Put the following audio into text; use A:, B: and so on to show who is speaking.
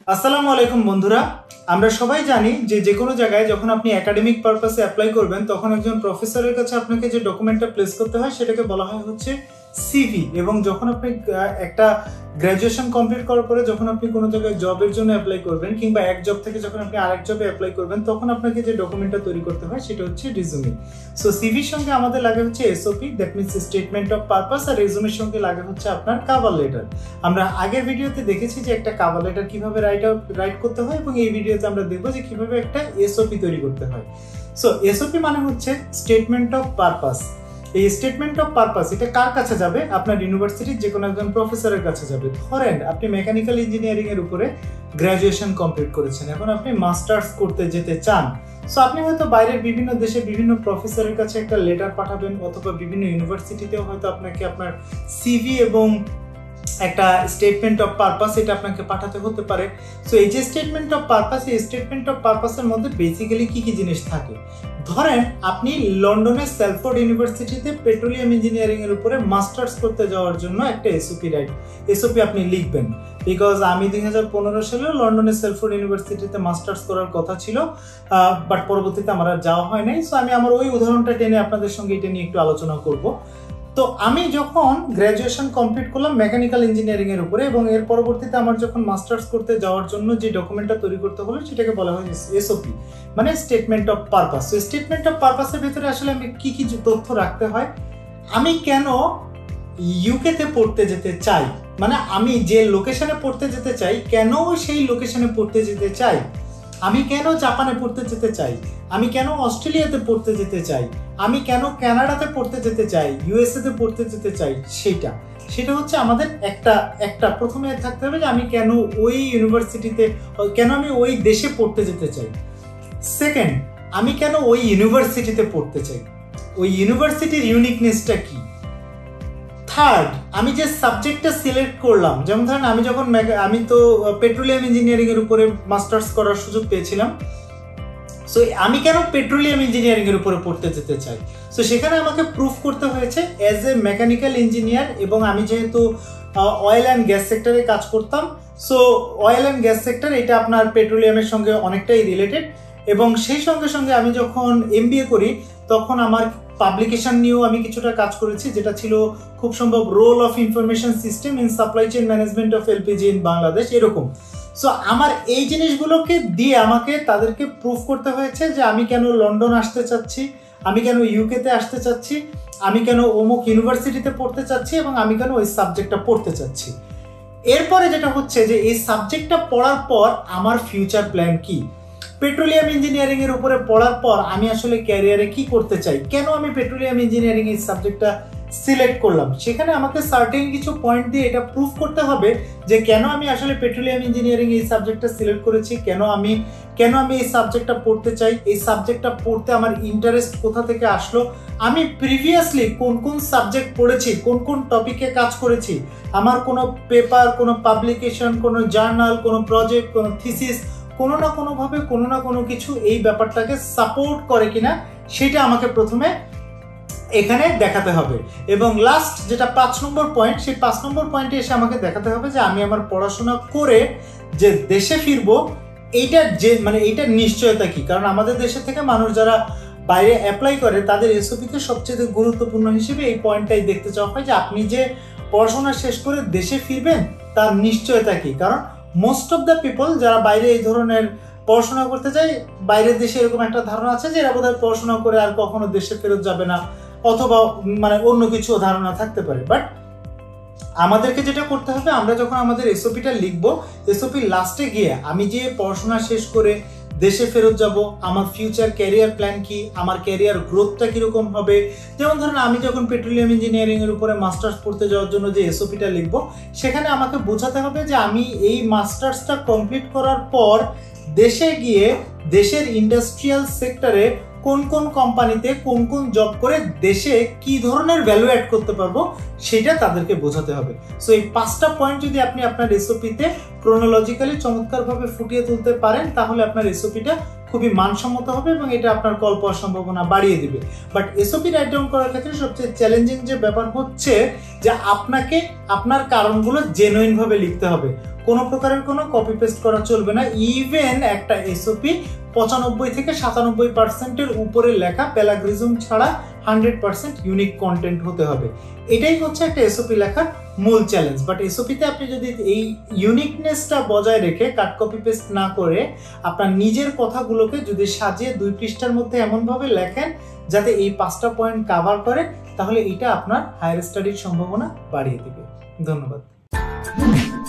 A: আসসালামু আলাইকুম বন্ধুরা, আমরা সবাই জানি যে কোনো জায়গায় যখন আপনি একাডেমিক পারপাসে অ্যাপ্লাই করবেন তখন একজন প্রফেসরের কাছে আপনাকে যে ডকুমেন্টটা প্লেস করতে হয় সেটাকে বলা হয় হচ্ছে সিভি। এবং যখন আপনি একটা গ্র্যাজুয়েশন কমপ্লিট করার পরে যখন আপনি কোনো জায়গায় জবের জন্য অ্যাপ্লাই করবেন কিংবা এক জব থেকে যখন আপনি আরেক জবে অ্যাপ্লাই করবেন তখন আপনাকে যে ডকুমেন্টটা তৈরি করতে হয় সেটা হচ্ছে রিজুমি। সো সিভির সঙ্গে আমাদের লাগে হচ্ছে SOP, that means statement of purpose, আর রিজুমির সঙ্গে লাগে হচ্ছে আপনার কভার লেটার। আমরা আগের ভিডিওতে দেখেছি যে একটা কভার লেটার কিভাবে রাইট করতে হয় এবং এই ভিডিওতে আমরা দেখবো যে কিভাবে একটা এসওপি তৈরি করতে হয়। সো এসওপি মানে হচ্ছে স্টেটমেন্ট অফ পারপাস। এই স্টেটমেন্ট অফ পারপাস এটা কার কাছে যাবে? আপনার ইউনিভার্সিটির যে কোনো একজন প্রফেসরের কাছে যাবে। ধরেন আপনি মেকানিক্যাল ইঞ্জিনিয়ারিং এর উপরে গ্র্যাজুয়েশন কমপ্লিট করেছেন, এখন আপনি মাস্টার্স করতে যেতে চান। সো আপনি হয়তো বাইরের বিভিন্ন দেশে বিভিন্ন প্রফেসরের কাছে একটা লেটার পাঠাবেন, অথবা বিভিন্ন ইউনিভার্সিটিতেও হয়তো আপনাকে আপনার সিভি এবং একটা স্টেটমেন্ট অফ পারপাস এটা আপনাকে পাঠাতে হতে পারে। সো এই যে স্টেটমেন্ট অফ পারপাস, এই স্টেটমেন্ট অফ পারপাসের মধ্যে বেসিক্যালি কি কি জিনিস থাকে? ধরেন আপনি লন্ডনের স্যালফোর্ড ইউনিভার্সিটিতে পেট্রোলিয়াম ইঞ্জিনিয়ারিং এর উপরে মাস্টার্স করতে যাওয়ার জন্য একটা এসওপি আপনি লিখবেন। বিকজ আমি 2015 সালে লন্ডনের স্যালফোর্ড ইউনিভার্সিটিতে মাস্টার্স করার কথা ছিল, বাট পরবর্তীতে আমার আর যাওয়া হয় নাই। সো আমি আমার ওই উদাহরণটা টেনে আপনাদের সঙ্গে এটা নিয়ে একটু আলোচনা করব। তো আমি যখন গ্র্যাজুয়েশন কমপ্লিট করলাম মেকানিক্যাল ইঞ্জিনিয়ারিং এর উপরে, এবং এর পরবর্তীতে আমার যখন মাস্টার্স করতে যাওয়ার জন্য যে ডকুমেন্টটা তৈরি করতে হলো সেটাকে বলা হয় এসওপি, মানে স্টেটমেন্ট অফ পারপাস। তো স্টেটমেন্ট অফ পারপাসের ভিতরে আসলে আমি কি কি তথ্য রাখতে হয়? আমি কেন ইউকেতে পড়তে যেতে চাই, মানে আমি যে লোকেশনে পড়তে যেতে চাই কেন সেই লোকেশনে পড়তে যেতে চাই, আমি কেন জাপানে পড়তে যেতে চাই, আমি কেন অস্ট্রেলিয়াতে পড়তে যেতে চাই, আমি কেন কানাডাতে পড়তে যেতে চাই, ইউএসএ তে পড়তে যেতে চাই, সেটা হচ্ছে আমাদের একটা প্রথমে থাকতে হবে যে আমি কেন ওই ইউনিভার্সিটিতে, কেন আমি ওই দেশে পড়তে যেতে চাই। সেকেন্ড, আমি কেন ওই ইউনিভার্সিটিতে পড়তে চাই, ওই ইউনিভার্সিটির ইউনিকনেসটা কি। থার্ড, আমি যে সাবজেক্টটা সিলেক্ট করলাম, যেমন ধরেন আমি তো পেট্রোলিয়াম ইঞ্জিনিয়ারিং এর উপরে মাস্টার্স করার সুযোগ পেয়েছিলাম। সো আমি কেন পেট্রোলিয়াম ইঞ্জিনিয়ারিং এর উপরে পড়তে যেতে চাই? সো সেখানে আমাকে প্রুফ করতে হয়েছে অ্যাজ এ মেকানিক্যাল ইঞ্জিনিয়ার, এবং আমি যেহেতু অয়েল অ্যান্ড গ্যাস সেক্টরে কাজ করতাম। So oil and gas sector এটা আপনার পেট্রোলিয়ামের সঙ্গে অনেকটাই রিলেটেড। এবং সেই সঙ্গে সঙ্গে আমি যখন এমবিএ করি তখন আমার পাবলিকেশন নিয়েও আমি কিছুটা কাজ করেছি, যেটা ছিল খুব সম্ভব role of information system in supply chain management of LPG in Bangladesh, এরকম। সো আমার এই জিনিসগুলোকে দিয়ে আমাকে তাদেরকে প্রুফ করতে হয়েছে যে আমি কেন লন্ডন আসতে চাচ্ছি, আমি কেন ইউকেতে আসতে চাচ্ছি, আমি কেন অমুক ইউনিভার্সিটিতে পড়তে চাচ্ছি, এবং আমি কেন ওই সাবজেক্টটা পড়তে চাচ্ছি। এরপরে যেটা হচ্ছে যে এই সাবজেক্টটা পড়ার পর আমার ফিউচার প্ল্যান কি, পেট্রোলিয়াম ইঞ্জিনিয়ারিং এর উপরে পড়ার পর আমি আসলে ক্যারিয়ারে কি করতে চাই, কেন আমি পেট্রোলিয়াম ইঞ্জিনিয়ারিং এই সাবজেক্টটা সিলেক্ট করলাম। সেখানে আমাকে সার্টেন কিছু পয়েন্ট দিয়ে এটা প্রুফ করতে হবে যে কেন আমি আসলে পেট্রোলিয়াম ইঞ্জিনিয়ারিং এই সাবজেক্টটা সিলেক্ট করেছি, কেন আমি এই সাবজেক্টটা পড়তে চাই, এই সাবজেক্টটা পড়তে আমার ইন্টারেস্ট কোথা থেকে আসলো, আমি প্রিভিয়াসলি কোন কোন সাবজেক্ট পড়েছি, কোন কোন টপিকে কাজ করেছি, আমার কোনো পেপার, কোনো পাবলিকেশন, কোনো জার্নাল, কোনো প্রজেক্ট, কোনো থিসিস কোনো না কোনোভাবে কোনো না কোনো কিছু এই ব্যাপারটাকে সাপোর্ট করে কিনা সেটা আমাকে প্রথমে এখানে দেখাতে হবে। এবং লাস্ট যেটা 5 নম্বর পয়েন্ট, সেই 5 নম্বর পয়েন্টে এসে আমাকে দেখাতে হবে যে আমি আমার পড়াশোনা করে যে দেশে ফিরবো এইটার নিশ্চয়তা কি। কারণ আমাদের দেশে থেকে মানুষ যারা বাইরে অ্যাপ্লাই করে তাদের এসওপিতে সবচেয়ে গুরুত্বপূর্ণ হিসেবে এই পয়েন্টটাই দেখতে চাওয়া হয় যে আপনি যে পড়াশোনা শেষ করে দেশে ফিরবেন তার নিশ্চয়তা কি। কারণ মোস্ট অফ দ্য পিপল যারা বাইরে এই ধরনের পড়াশোনা করতে যায়, বাইরের দেশে এরকম একটা ধারণা আছে যে এরা বোধহয় পড়াশোনা করে আর কখনো দেশে ফেরত যাবে না, অথবা অন্য কিছু ধারণা থাকতে পারে। বাট আমাদেরকে যেটা করতে হবে, আমরা যখন আমাদের এসওপিটা লিখবো, এসওপি লাস্টে গিয়ে আমি যে পড়াশোনা শেষ করে দেশে ফেরত যাব, আমার ফিউচার ক্যারিয়ার প্ল্যান কি, আমার ক্যারিয়ার গ্রোথটা কিরকম হবে। যেমন ধরেন আমি যখন পেট্রোলিয়াম ইঞ্জিনিয়ারিং এর উপরে মাস্টার্স পড়তে যাওয়ার জন্য যে এসওপিটা লিখবো, সেখানে আমাকে বোঝাতে হবে যে আমি এই মাস্টার্সটা কমপ্লিট করার পর দেশে গিয়ে দেশের ইন্ডাস্ট্রিয়াল সেক্টরে কোন কোন কোম্পানিতে কোন কোন জব করে দেশে কি ধরনের ভ্যালু অ্যাড করতে পারবো সেটা তাদেরকে বোঝাতে হবে। সো এই 5টা পয়েন্ট যদি আপনি আপনার এসওপিতে ক্রোনোলজিক্যালি চমৎকারভাবে ফুটিয়ে তুলতে পারেন তাহলে আপনার এসওপিটা খুবই মানসম্মত হবে এবং এটা আপনার কল পাওয়ার সম্ভাবনা বাড়িয়ে দিবে। বাট এসওপি রাইট ডাউন করার ক্ষেত্রে সবচেয়ে চ্যালেঞ্জিং যে ব্যাপার হচ্ছে যে আপনাকে আপনার কারণগুলো জেনুইন ভাবে লিখতে হবে। কোনো প্রকারের কোনো কপি পেস্ট করা চলবে না। ইভেন একটা এসওপি 95 থেকে 97% উপরে লেখা, প্যারাগ্রিজম ছাড়া 100% ইউনিক কন্টেন্ট হতে হবে। এটাই হচ্ছে একটা এসওপি লেখার মূল চ্যালেঞ্জ। বাট এসওপিতে আপনি যদি এই ইউনিকনেসটা বজায় রেখে কাট কপি পেস্ট না করে আপনার নিজের কথাগুলোকে যদি সাজিয়ে 2 পৃষ্ঠার মধ্যে এমনভাবে লেখেন যাতে এই 5টা পয়েন্ট কভার করে, তাহলে এটা আপনার হায়ার স্টাডির সম্ভাবনা বাড়িয়ে দেবে। ধন্যবাদ।